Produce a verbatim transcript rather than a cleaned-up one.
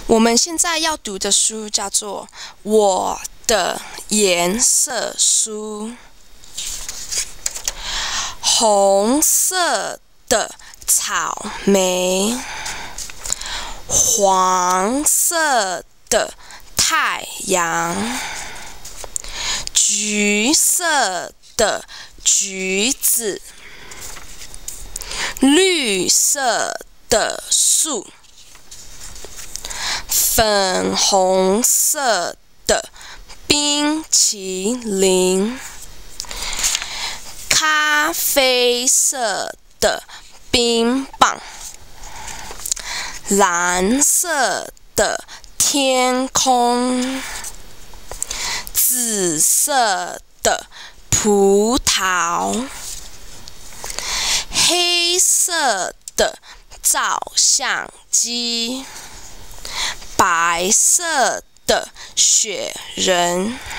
我们现在要读的书叫做《我的颜色书》。红色的草莓，黄色的太阳，橘色的橘子，绿色的树，粉红色的冰淇淋，咖啡色的冰棒，蓝色的天空，紫色的葡萄，黑色的照相机，白色的雪人。